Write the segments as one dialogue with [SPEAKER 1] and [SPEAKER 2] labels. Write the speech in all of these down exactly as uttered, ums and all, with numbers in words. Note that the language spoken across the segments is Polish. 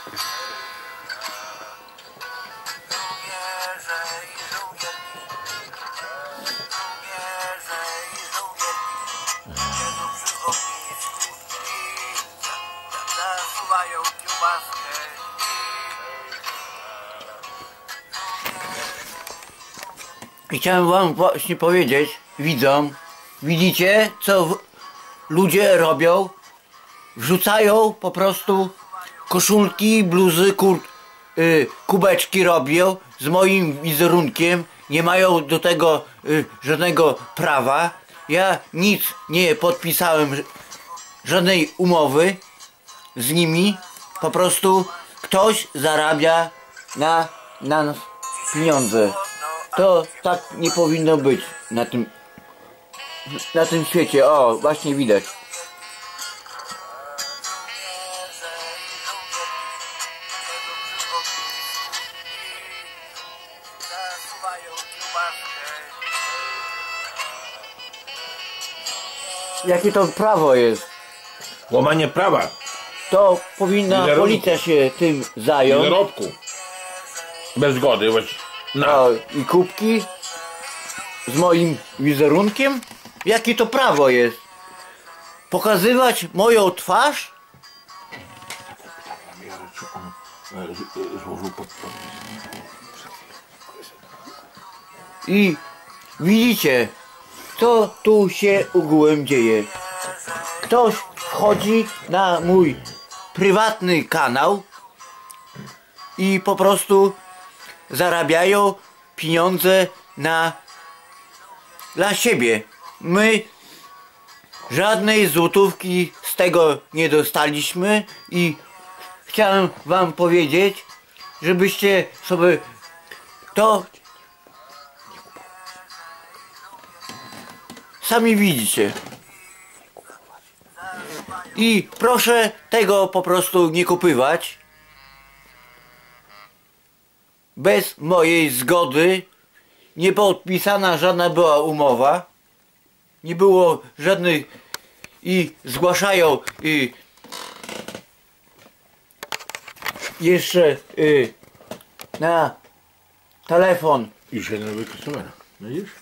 [SPEAKER 1] I chciałem wam właśnie powiedzieć, widzom, widzicie co w, ludzie robią? Wrzucają po prostu koszulki, bluzy, kur, y, kubeczki robią z moim wizerunkiem, nie mają do tego y, żadnego prawa. Ja nic nie podpisałem, żadnej umowy z nimi, po prostu ktoś zarabia na, na nas pieniądze. To tak nie powinno być na tym na tym świecie. O, właśnie widać. Jakie to prawo jest?
[SPEAKER 2] Łamanie prawa.
[SPEAKER 1] To powinna policja się tym zająć.
[SPEAKER 2] Zarobku. Bez zgody. No.
[SPEAKER 1] O, i kubki z moim wizerunkiem? Jakie to prawo jest? Pokazywać moją twarz? I widzicie, co tu się ogółem dzieje. Ktoś wchodzi na mój prywatny kanał i po prostu zarabiają pieniądze na dla siebie. My żadnej złotówki z tego nie dostaliśmy i chciałem wam powiedzieć, żebyście sobie to sami widzicie. I proszę tego po prostu nie kupywać bez mojej zgody. Nie podpisana żadna była umowa, nie było żadnych i zgłaszają i jeszcze y, na telefon.
[SPEAKER 2] Już jedna wykasowana, widzisz?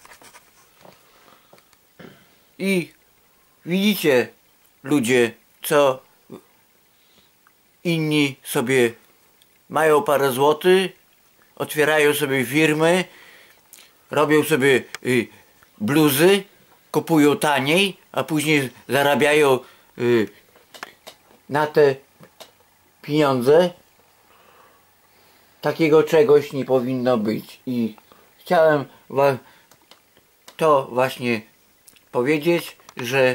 [SPEAKER 1] I widzicie ludzie, co inni sobie mają parę złotych, otwierają sobie firmy, robią sobie y, bluzy, kupują taniej, a później zarabiają y, na te pieniądze. Takiego czegoś nie powinno być i chciałem wam to właśnie powiedzieć, że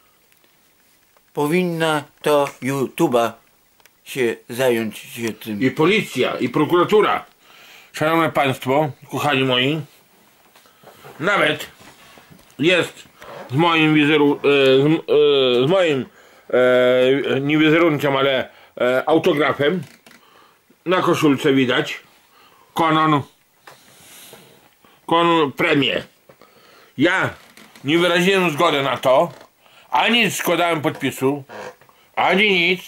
[SPEAKER 1] powinna to YouTube'a się zająć się tym.
[SPEAKER 2] I policja, i prokuratura. Szanowne Państwo, kochani moi, nawet jest z moim wizeru, z, z moim e, nie wizerunkiem, ale e, autografem na koszulce widać Konon Konon premię. Ja nie wyraziłem zgody na to, ani składałem podpisu, ani nic,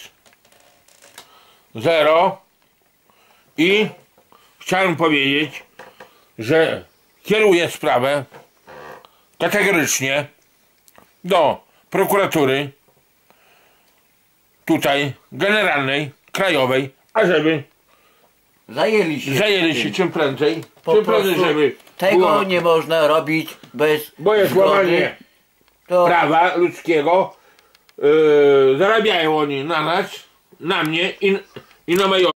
[SPEAKER 2] zero. I chciałem powiedzieć, że kieruję sprawę kategorycznie do prokuratury tutaj generalnej, krajowej, ażeby
[SPEAKER 1] Zajęli się,
[SPEAKER 2] zajęli się czym prędzej,
[SPEAKER 1] po
[SPEAKER 2] czym prędzej, żeby
[SPEAKER 1] tego
[SPEAKER 2] było,
[SPEAKER 1] nie można robić bez
[SPEAKER 2] bo jest
[SPEAKER 1] zgody.
[SPEAKER 2] łamanie
[SPEAKER 1] To
[SPEAKER 2] prawa ludzkiego. Yy, zarabiają oni na nas, na mnie i, i na moją